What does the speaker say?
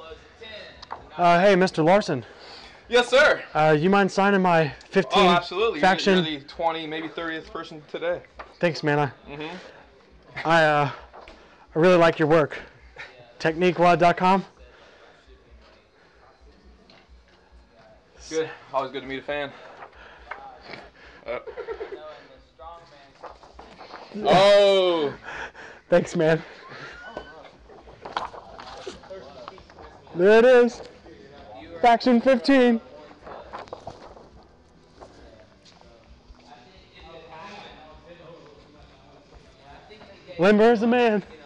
Hey, Mr. Larson. Yes, sir. You mind signing my 15 Oh, absolutely. faction? You're the 20, maybe 30th person today. Thanks, man. I really like your work. TechniqueWad.com. Good. Always good to meet a fan. Oh. Thanks, man. There it is. Faction 15. Limber is the man.